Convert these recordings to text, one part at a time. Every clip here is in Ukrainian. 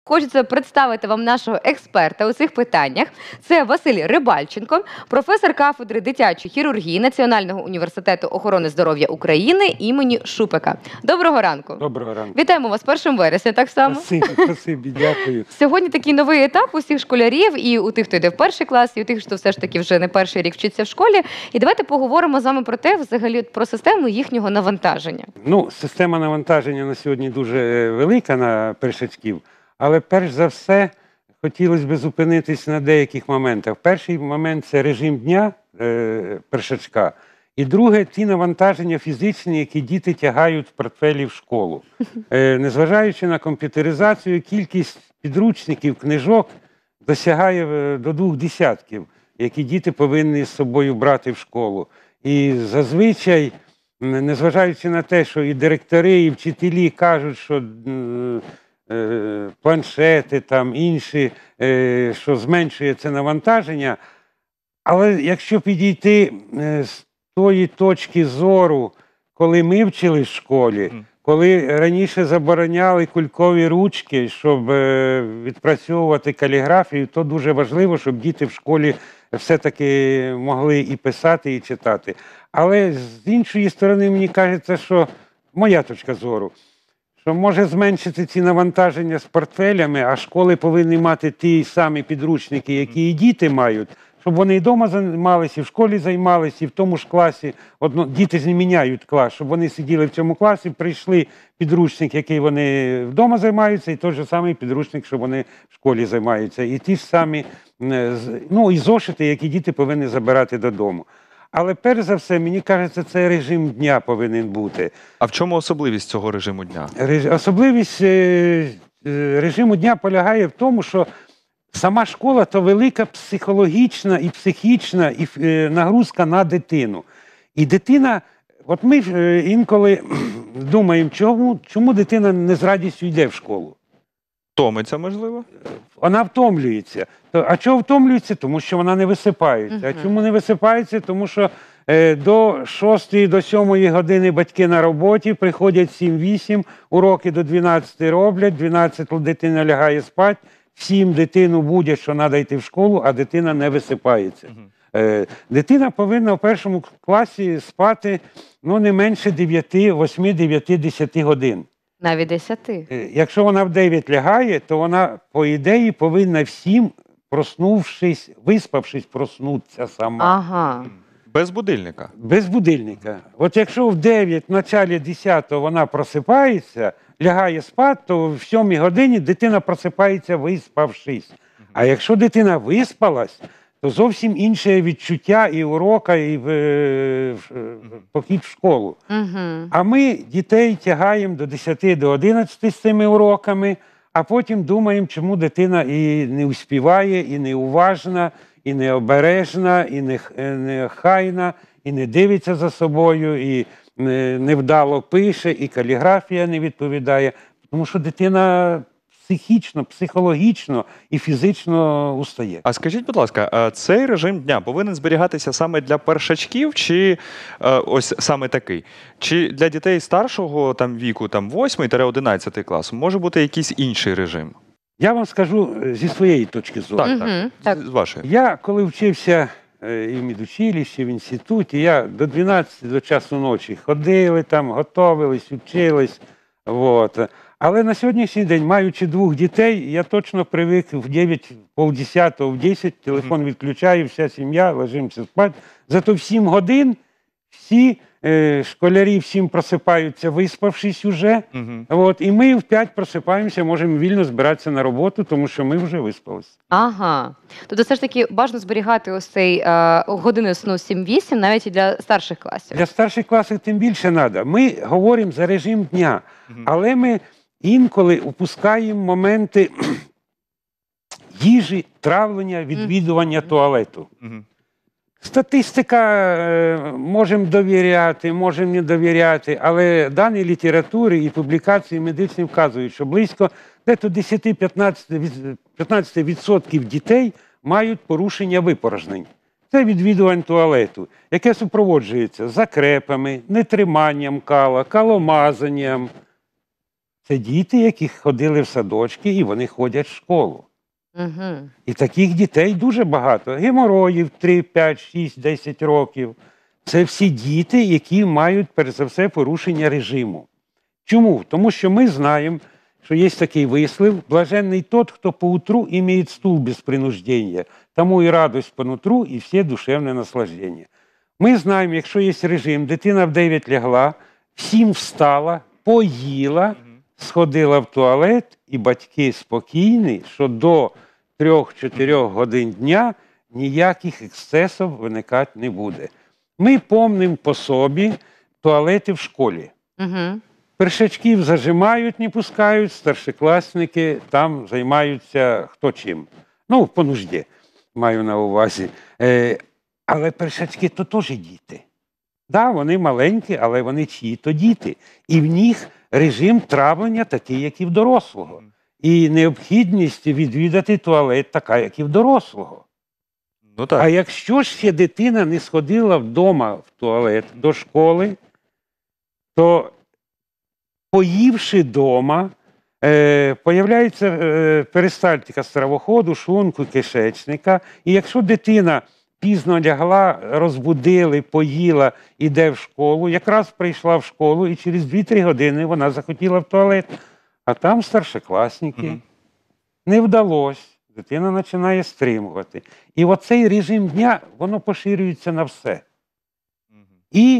Хочеться представити вам нашого експерта у цих питаннях. Це Василь Рибальченко, професор кафедри дитячої хірургії Національного університету охорони здоров'я України імені Шупика. Доброго ранку. Доброго ранку. Вітаємо вас 1 вересня, так само. Спасибі, дякую. Сьогодні такий новий етап у всіх школярів, і у тих, хто йде в перший клас, і у тих, хто все ж таки вже не перший рік вчиться в школі. І давайте поговоримо з вами про те, взагалі, про систему їхнього навантаження. Ну, система навантаження на сьогодні дуже велика на першачків. Але перш за все хотілося б зупинитись на деяких моментах. Перший момент – це режим дня першачка. І друге – ті навантаження фізичні, які діти тягають в портфелі в школу. Незважаючи на комп'ютеризацію, кількість підручників, книжок досягає до 2 десятків, які діти повинні з собою брати в школу. І зазвичай, незважаючи на те, що і директори, і вчителі кажуть, що планшети, там інші, що зменшує це навантаження. Але якщо підійти з тої точки зору, коли ми вчили в школі, коли раніше забороняли кулькові ручки, щоб відпрацьовувати каліграфію, то дуже важливо, щоб діти в школі все-таки могли і писати, і читати. Але з іншої сторони, мені кажеться, що моя точка зору, що може зменшити ці навантаження з портфелями, а школи повинні мати ті самі підручники, які і діти мають, щоб вони і вдома займалися, і в школі займалися, і в тому ж класі. Діти зміняють клас, щоб вони сиділи в цьому класі, прийшли підручник, який вони вдома займаються, і той же самий підручник, що вони в школі займаються. І ті ж самі, ну, і зошити, які діти повинні забирати додому. Але перш за все, мені кажеться, це режим дня повинен бути. А в чому особливість цього режиму дня? Особливість режиму дня полягає в тому, що сама школа – то велика психологічна і психічна нагрузка на дитину. І дитина, от ми інколи думаємо, чому дитина не з радістю йде в школу? Втомиться, можливо? Вона втомлюється. А чого втомлюється? Тому що вона не висипається. А чому не висипається? Тому що до 6 до 7 години батьки на роботі, приходять 7-8, уроки до 12 роблять, 12 дитина лягає спати, 7 дитину будять, що треба йти в школу, а дитина не висипається. Дитина повинна в першому класі спати не менше 9, 8, 9, 10 годин. Навіть 10. Якщо вона в 9 лягає, то вона, по ідеї, повинна всім, проснувшись, виспавшись, проснутися сама. Ага. Без будильника? Без будильника. От якщо в 9, в началі 10 вона просипається, лягає спати, то в 7 годині дитина просипається, виспавшись. А якщо дитина виспалась, то зовсім інше відчуття і урока, і похід в школу. А ми дітей тягаємо до 10, до 11 з цими уроками, а потім думаємо, чому дитина і не успіває, і не уважна, і не обережна, і не хайна, і не дивиться за собою, і невдало пише, і каліграфія не відповідає. Тому що дитина психічно, психологічно і фізично устає. А скажіть, будь ласка, цей режим дня повинен зберігатися саме для першачків, чи ось саме такий? Чи для дітей старшого віку, 8-11 класу, може бути якийсь інший режим? Я вам скажу зі своєї точки зору. Так. З вашої. Я, коли вчився і в медучилищі, в інституті, я до 12 до часу ночі ходили там, готовились, вчились. Але на сьогоднішній день, маючи 2 дітей, я точно привик в 9, півдесятого, в 10, телефон відключаю, вся сім'я, ложимося спати. Зато в 7 годин всі школярі всім просипаються, виспавшись уже. І ми в 5 просипаємося, можемо вільно збиратися на роботу, тому що ми вже виспалися. Ага. Тобто все ж таки бажано зберігати ось цей години сну 7-8 навіть і для старших класів. Для старших класів тим більше треба. Ми говоримо за режим дня, але ми інколи упускаємо моменти їжі, травлення, відвідування туалету. Статистика можемо довіряти, можемо не довіряти, але дані літератури і публікації медичні вказують, що близько 10-15% дітей мають порушення випорожнень. Це відвідування туалету, яке супроводжується закрепами, нетриманням кала, каломазанням. Це діти, які ходили в садочки, і вони ходять в школу. Угу. І таких дітей дуже багато. Геморроїв 3, 5, 6, 10 років. Це всі діти, які мають, перш за все, порушення режиму. Чому? Тому що ми знаємо, що є такий вислів: «Блаженний тот, хто поутру имеет стул без принуждения, тому і радость по нутру, і все душевне наслаждення». Ми знаємо, якщо є режим, дитина в 9 лягла, в 7 встала, поїла, сходила в туалет, і батьки спокійні, що до 3-4 годин дня ніяких ексцесів виникати не буде. Ми помнимо по собі туалети в школі. Угу. Першачків зажимають, не пускають, старшокласники там займаються хто чим. Ну, по нужді, маю на увазі. Але першачки то теж діти. Да, вони маленькі, але вони чиї-то діти. І в них режим травлення такий, як і в дорослого. І необхідність відвідати туалет така, як і в дорослого. Ну так. А якщо ж ще дитина не сходила вдома в туалет до школи, то, поївши вдома, появляється перистальтика стравоходу, шлунку, кишечника. І якщо дитина пізно лягла, розбудили, поїла, іде в школу, якраз прийшла в школу, і через 2-3 години вона захотіла в туалет. А там старшокласники. Не вдалося. Дитина починає стримувати. І оцей режим дня, воно поширюється на все. І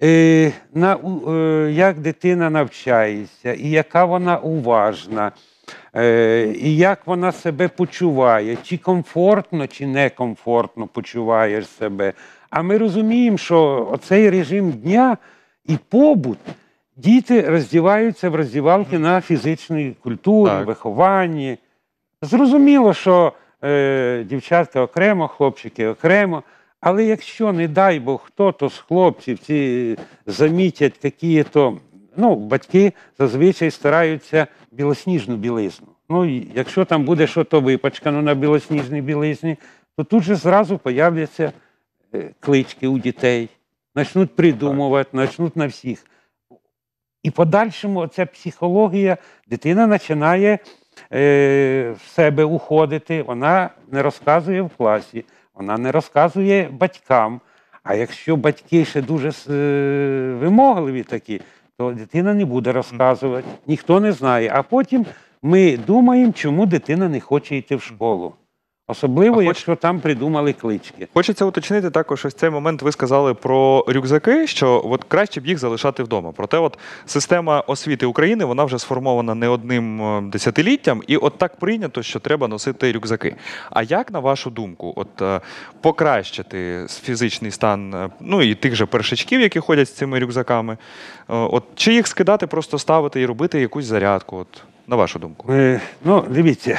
як дитина навчається, і яка вона уважна, і як вона себе почуває, чи комфортно, чи некомфортно почуває себе. А ми розуміємо, що оцей режим дня і побут, діти роздіваються в роздівалки на фізичній культурі, Так. вихованні. Зрозуміло, що дівчатка окремо, хлопчики окремо, але якщо, не дай Бог, хто-то з хлопців ці замітять які-то, ну, батьки зазвичай стараються білосніжну білизну. Ну, і якщо там буде щось випачкано на білосніжній білизні, то тут же зразу появляться клички у дітей, почнуть придумувати, почнуть на всіх. І подальшому ця психологія, дитина починає в себе уходити, вона не розказує в класі, вона не розказує батькам. А якщо батьки ще дуже вимогливі такі, то дитина не буде розказувати, ніхто не знає. А потім ми думаємо, чому дитина не хоче йти в школу. Особливо, якщо там придумали клички. Хочеться уточнити також ось цей момент, ви сказали про рюкзаки, що от краще б їх залишати вдома. Проте от система освіти України, вона вже сформована не одним десятиліттям, і от так прийнято, що треба носити рюкзаки. А як, на вашу думку, от покращити фізичний стан, ну і тих же першачків, які ходять з цими рюкзаками, от чи їх скидати, просто ставити і робити якусь зарядку, от, на вашу думку? Ну, дивіться.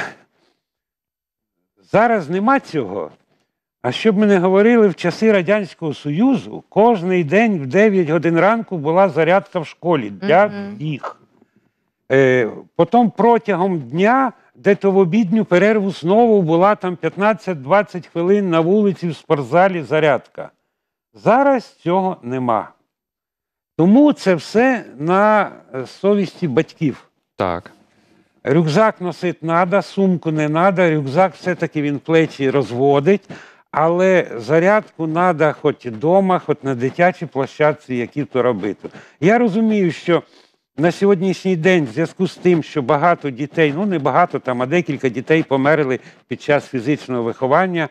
Зараз нема цього. А щоб ми не говорили, в часи Радянського Союзу кожний день в 9 годин ранку була зарядка в школі для всіх. Потім протягом дня, де-то в обідню перерву знову була там 15-20 хвилин на вулиці в спортзалі зарядка. Зараз цього нема. Тому це все на совісті батьків. Так. Рюкзак носити треба, сумку не треба, рюкзак все-таки він плечі розводить, але зарядку треба хоч вдома, хоч на дитячій площадці, які то робити. Я розумію, що на сьогоднішній день в зв'язку з тим, що багато дітей, ну не багато там, а декілька дітей померли під час фізичного виховання,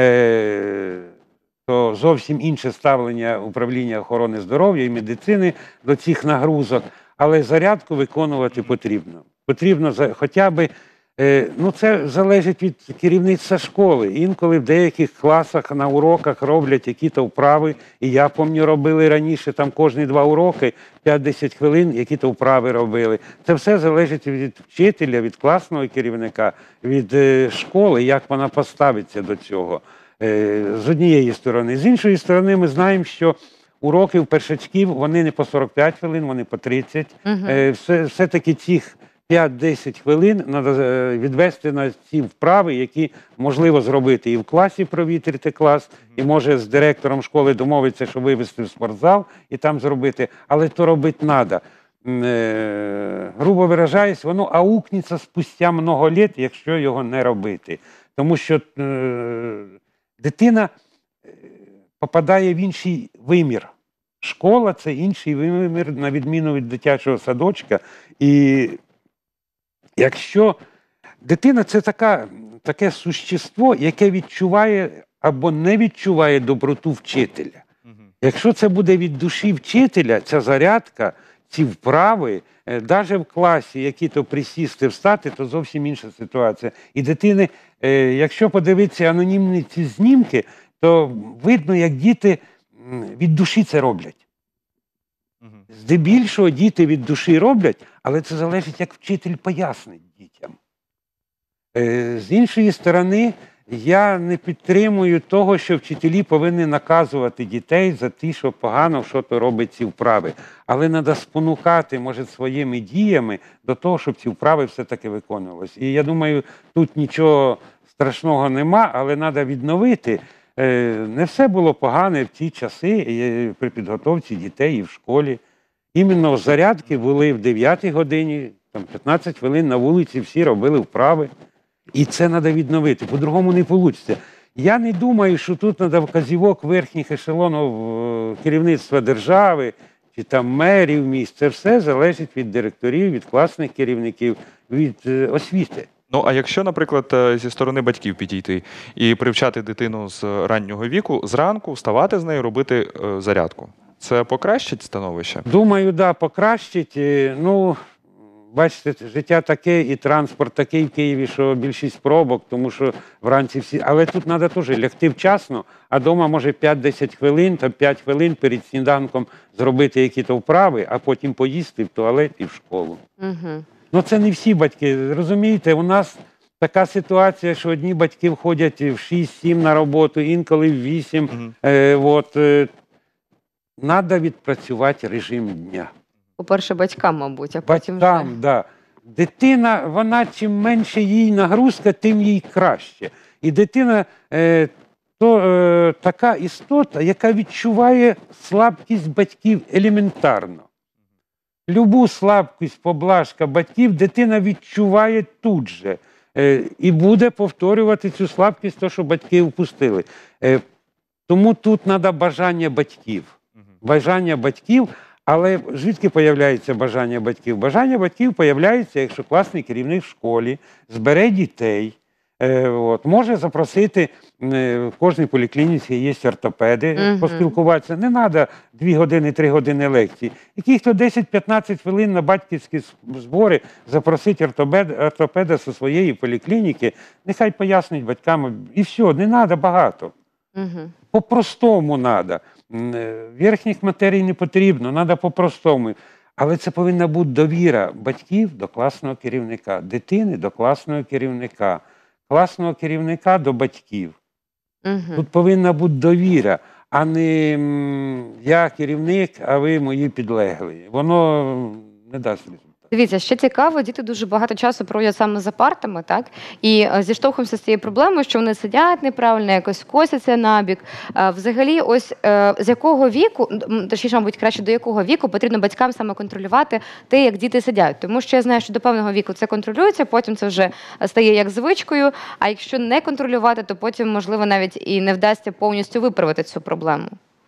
то зовсім інше ставлення управління охорони здоров'я і медицини до цих нагрузок, але зарядку виконувати потрібно. Потрібно хоча б, ну це залежить від керівництва школи. Інколи в деяких класах на уроках роблять які-то вправи, і я пам'ятаю, робили раніше, там кожні 2 уроки, 5-10 хвилин, які-то вправи робили. Це все залежить від вчителя, від класного керівника, від школи, як вона поставиться до цього. З однієї сторони. З іншої сторони, ми знаємо, що уроки у першачків, вони не по 45 хвилин, вони по 30. Все-таки цих 5-10 хвилин треба відвести на ці вправи, які можливо зробити і в класі провітрити клас, і може з директором школи домовитися, що вивести в спортзал і там зробити, але то робити треба. грубо виражаюсь, воно аукнеться спустя много літ, якщо його не робити. Тому що дитина попадає в інший вимір. Школа – це інший вимір, на відміну від дитячого садочка. І якщо дитина – це таке существо, яке відчуває або не відчуває доброту вчителя. Якщо це буде від душі вчителя, ця зарядка, ці вправи, навіть в класі, які-то присісти, встати, то зовсім інша ситуація. І дитини, якщо подивитися анонімні ці знімки, то видно, як діти від душі це роблять. Здебільшого діти від душі роблять, але це залежить, як вчитель пояснить дітям. З іншої сторони, я не підтримую того, що вчителі повинні наказувати дітей за те, що погано що-то робить ці вправи. Але треба спонукати, може, своїми діями до того, щоб ці вправи все-таки виконувалися. І я думаю, тут нічого страшного нема, але треба відновити. Не все було погане в ті часи при підготовці дітей і в школі. Іменно зарядки були в 9-й годині, там 15 хвилин на вулиці, всі робили вправи. І це треба відновити, по-другому не вийде. Я не думаю, що тут треба вказівок верхніх ешелонів керівництва держави чи там мерів міст. Це все залежить від директорів, від класних керівників, від освіти. Ну, а якщо, наприклад, зі сторони батьків підійти і привчати дитину з раннього віку, зранку вставати з нею, робити зарядку, це покращить становище? Думаю, да, покращить. Ну, бачите, життя таке і транспорт такий в Києві, що більшість пробок, тому що вранці всі... Але тут треба теж лягти вчасно, а вдома може 5-10 хвилин, та 5 хвилин перед сніданком зробити якісь вправи, а потім поїсти в туалет і в школу. Угу. Ну, це не всі батьки. Розумієте, у нас така ситуація, що одні батьки входять в 6-7 на роботу, інколи в 8. Треба відпрацювати режим дня. По-перше, батькам, мабуть, а потім Батькам, вже... да. Дитина, вона, чим менше їй нагрузка, тим їй краще. І дитина така істота, яка відчуває слабкість батьків елементарно. Любу слабкість, поблажка батьків дитина відчуває тут же. І буде повторювати цю слабкість, то, що батьки впустили. Тому тут треба бажання батьків. Бажання батьків, але звідки з'являється бажання батьків? Бажання батьків з'являється, якщо класний керівник в школі збере дітей, може запросити, в кожній поліклініці є ортопеди, поспілкуватися. Не треба 2 години, 3 години лекцій. Яких-то 10-15 хвилин на батьківські збори запросити ортопеда зі своєї поліклініки, нехай пояснить батькам. І все, не треба багато. По-простому треба. Верхніх матерій не потрібно, треба по-простому. Але це повинна бути довіра батьків до класного керівника, дитини до класного керівника до батьків. Тут повинна бути довіра, а не я керівник, а ви мої підлеглі. Воно не дасть результату. Дивіться, ще цікаво, діти дуже багато часу проводять саме за партами, так? І зіштовхуємося з цією проблемою, що вони сидять неправильно, якось косяться набік. Взагалі, ось з якого віку, точніше, мабуть, краще до якого віку потрібно батькам саме контролювати те, як діти сидять. Тому що я знаю, що до певного віку це контролюється, потім це вже стає як звичкою, а якщо не контролювати, то потім, можливо, навіть і не вдасться повністю виправити цю проблему.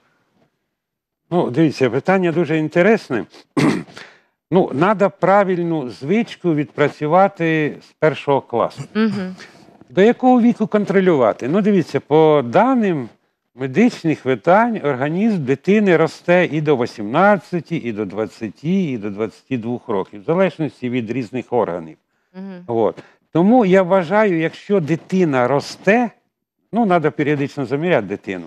Ну, дивіться, питання дуже інтересне. Ну, треба правильну звичку відпрацювати з 1 класу. До якого віку контролювати? Ну, дивіться, по даним медичних видань, організм дитини росте і до 18, і до 20, і до 22 років, в залежності від різних органів. Тому я вважаю, якщо дитина росте, ну, треба періодично заміряти дитину.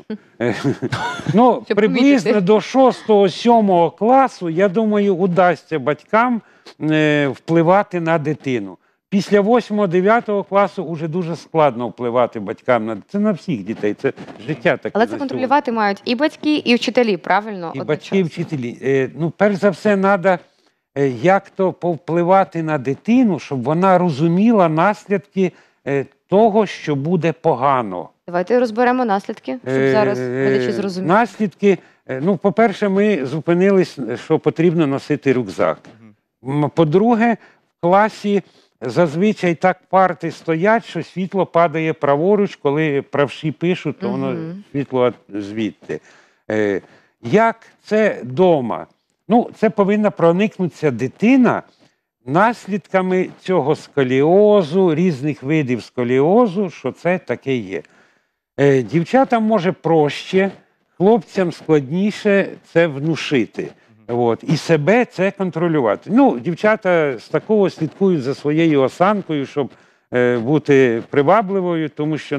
Ну, приблизно до 6-7 класу, я думаю, удасться батькам впливати на дитину. Після 8-9 класу вже дуже складно впливати батькам на це на всіх дітей, це життя таке. Але це контролювати мають і батьки, і вчителі, правильно? І батьки, і вчителі. Ну, перш за все, треба як-то повпливати на дитину, щоб вона розуміла наслідки того, що буде погано. Давайте розберемо наслідки, щоб зараз глядачі зрозуміли. Наслідки, Ну, по-перше, ми зупинились, що потрібно носити рюкзак. По-друге, в класі зазвичай так парти стоять, що світло падає праворуч, коли правші пишуть, то воно світло звідти. Як це вдома? Ну, це повинна проникнутися дитина наслідками цього сколіозу, різних видів сколіозу, що це таке є. Дівчатам може проще, хлопцям складніше це внушити. От, і себе це контролювати. Ну, дівчата з такого слідкують за своєю осанкою, щоб бути привабливою, тому що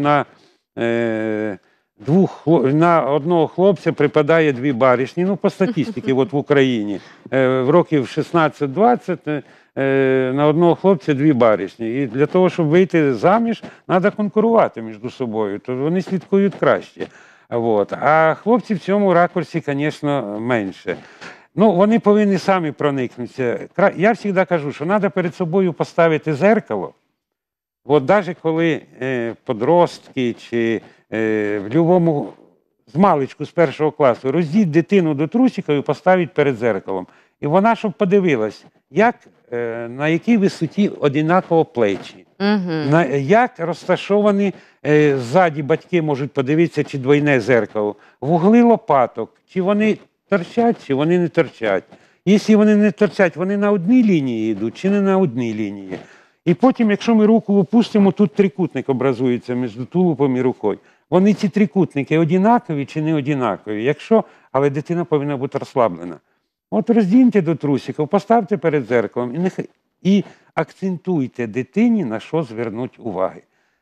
на одного хлопця припадає 2 баришні. Ну, по статистиці, от в Україні. В років 16-20 на одного хлопця 2 баришні. І для того, щоб вийти заміж, треба конкурувати між собою. То вони слідкують краще. От. А хлопці в цьому ракурсі, звісно, менше. Ну, вони повинні самі проникнутися. Я завжди кажу, що треба перед собою поставити зеркало. От навіть коли подростки чи в будь-якому змалечку з 1 класу роздіть дитину до трусика і поставить перед зеркалом. І вона, щоб подивилась, на якій висоті однаково плечі, як розташовані ззаді батьки можуть подивитися, чи двойне зеркало, вугли лопаток, чи вони торчать, чи вони не торчать. Якщо вони не торчать, вони на одній лінії йдуть, чи не на одній лінії. І потім, якщо ми руку опустимо, тут трикутник образується між тулупом і рукою. Вони ці трикутники однакові чи не однакові. Але дитина повинна бути розслаблена. От роздіньте до трусиків, поставте перед зеркалом і акцентуйте дитині, на що звернути увагу.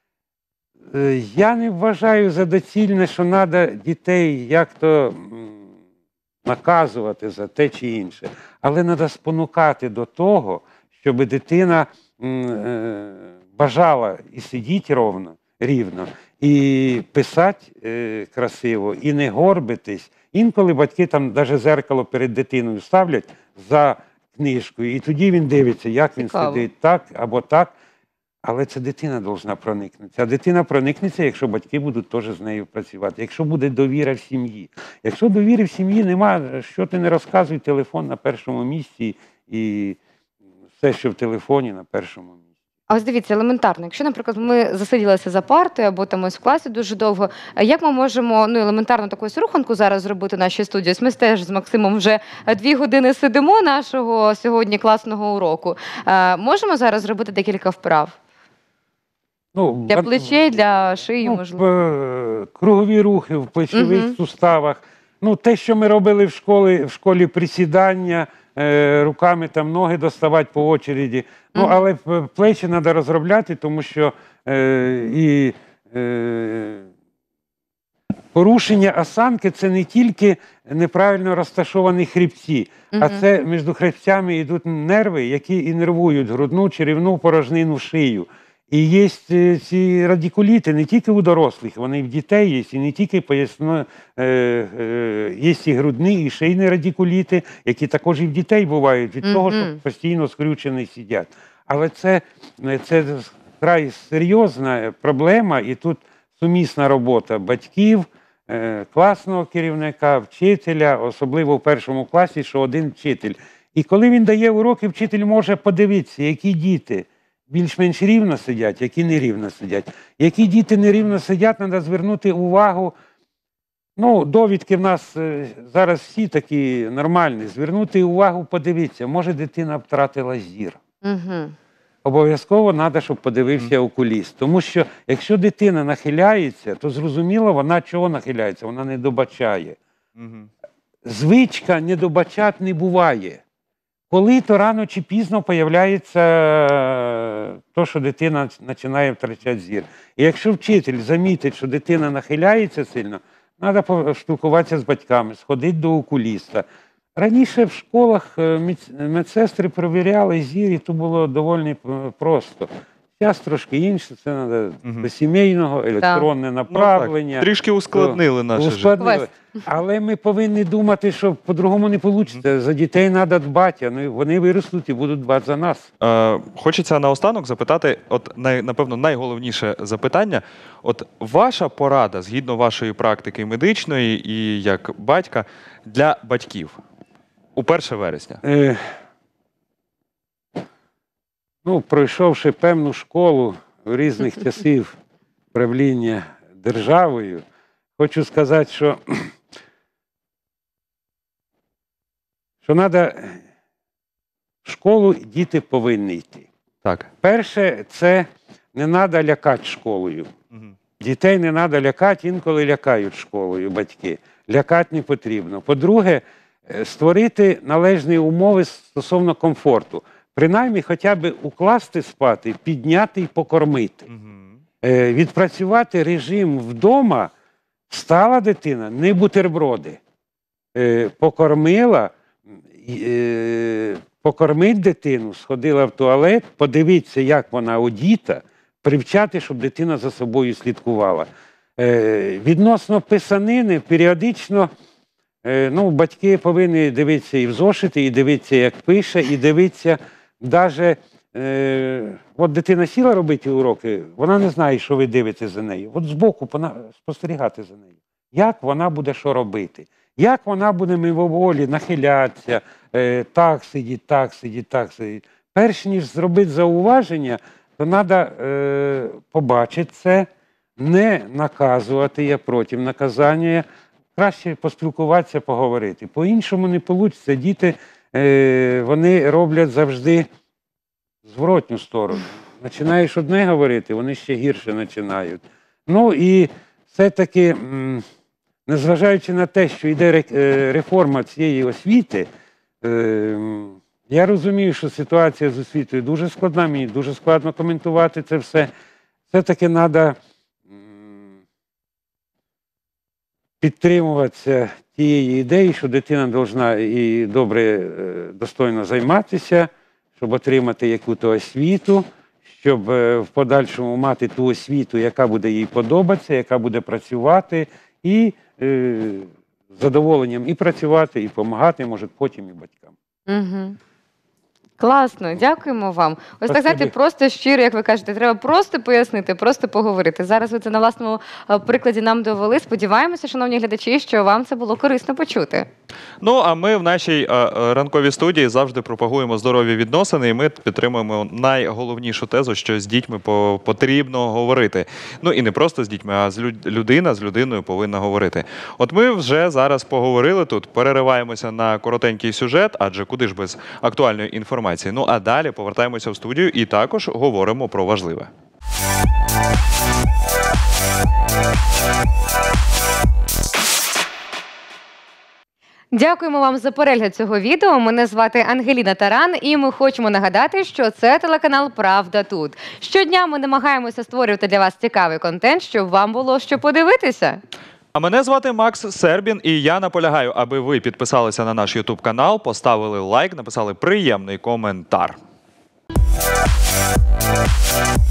Я не вважаю за доцільне, що треба дітей як-то наказувати за те чи інше. Але треба спонукати до того, щоб дитина бажала і сидіти рівно, і писати красиво, і не горбитись. Інколи батьки там навіть зеркало перед дитиною ставлять за книжкою, і тоді він дивиться, як він сидить, так або так. Але це дитина повинна проникнутися. А дитина проникнеться, якщо батьки будуть теж з нею працювати, якщо буде довіра в сім'ї. Якщо довіри в сім'ї немає, що ти не розказуй, телефон на першому місці і все, що в телефоні, на першому місці. А ось дивіться, елементарно, якщо, наприклад, ми засиділися за партою або там ось в класі дуже довго, як ми можемо елементарно таку ось руханку зараз зробити в нашій студії? Ось ми теж з Максимом вже 2 години сидимо нашого сьогодні класного уроку. Можемо зараз зробити декілька вправ? Для плечей, для шиї, можливо? Кругові рухи в плечових суставах. Те, що ми робили в школі присідання, руками там ноги доставати по очереді. Але плечі треба розробляти, тому що порушення осанки – це не тільки неправильно розташовані хребці, а це між хребцями йдуть нерви, які іннервують грудну, черевну порожнину, шию. І є ці радикуліти не тільки у дорослих, вони і в дітей є, і не тільки поясно, є і грудні, і шийні радикуліти, які також і в дітей бувають, від того, що постійно скрючені сидять. Але це вкрай серйозна проблема, і тут сумісна робота батьків, класного керівника, вчителя, особливо в 1 класі, що один вчитель. І коли він дає уроки, вчитель може подивитися, які діти більш-менш рівно сидять, які нерівно сидять. Які діти нерівно сидять, треба звернути увагу. Довідки в нас зараз всі такі нормальні. Звернути увагу, подивитися, може дитина втратила зір. Обов'язково треба, щоб подивився окуліст. Тому що, якщо дитина нахиляється, то зрозуміло, вона чого нахиляється? Вона не добачає. Звичка не добачати не буває. Коли-то рано чи пізно з'являється те, що дитина починає втрачати зір. І якщо вчитель замітить, що дитина нахиляється сильно, треба поспілкуватися з батьками, сходити до окуліста. Раніше в школах медсестри перевіряли зір, і то було доволі просто. Зараз трошки інше, це треба до сімейного, електронне направлення. Трішки ускладнили наше життя. Ускладнили. Але ми повинні думати, що по-другому не вийде. За дітей треба дбати, вони виростуть і будуть дбати за нас. Хочеться наостанок запитати, напевно, найголовніше запитання. От ваша порада, згідно вашої практики медичної і як батька, для батьків у 1 вересня? Пройшовши певну школу в різних часів правління державою, хочу сказати, що треба в школу діти повинні йти. Так. Перше, це не треба лякати школою. Дітей не треба лякати, інколи лякають школою батьки. Лякати не потрібно. По-друге, створити належні умови стосовно комфорту. Принаймні, хоча б укласти спати, підняти і покормити. Відпрацювати режим вдома, встала дитина, не бутерброди. Покормила, покормить дитину, сходила в туалет, подивитися, як вона одіта, привчати, щоб дитина за собою слідкувала. Відносно писанини, періодично батьки повинні дивитися і в зошити, і дивитися, як пише, і дивитися, навіть, от дитина сіла робити уроки, вона не знає, що ви дивитесь за нею. От збоку спостерігати за нею. Як вона буде що робити? Як вона буде мимоволі нахилятися, так сидіть, так сидіть, так сидіть. Перш ніж зробити зауваження, то треба побачити це, не наказувати, я проти наказання, краще поспілкуватися, поговорити. По-іншому не вийде. Діти, вони роблять завжди зворотню сторону. Починаєш одне говорити, вони ще гірше починають. І все-таки, незважаючи на те, що йде реформа цієї освіти, я розумію, що ситуація з освітою дуже складна, мені дуже складно коментувати це все. Все-таки треба підтримуватися тієї ідеї, що дитина повинна і добре, достойно займатися, щоб отримати якусь освіту, щоб в подальшому мати ту освіту, яка буде їй подобатися, яка буде працювати, і з задоволенням і працювати, і допомагати, може, потім і батькам. Угу. Класно, дякуємо вам. Ось Спасибі. так, знаєте, просто щиро, як ви кажете, треба просто пояснити, просто поговорити. Зараз ви це на власному прикладі нам довели. Сподіваємося, шановні глядачі, що вам це було корисно почути. А ми в нашій ранковій студії завжди пропагуємо здорові відносини, і ми підтримуємо найголовнішу тезу, що з дітьми потрібно говорити. І не просто з дітьми, а людина з людиною повинна говорити. От ми вже зараз поговорили тут, перериваємося на коротенький сюжет, адже куди ж без актуальної інформації. А далі повертаємося в студію і також говоримо про важливе. Дякуємо вам за перегляд цього відео. Мене звати Ангеліна Таран, і ми хочемо нагадати, що це телеканал «Правда тут». Щодня ми намагаємося створювати для вас цікавий контент, щоб вам було що подивитися. А мене звати Макс Сербін, і я наполягаю, аби ви підписалися на наш YouTube-канал, поставили лайк, написали приємний коментар.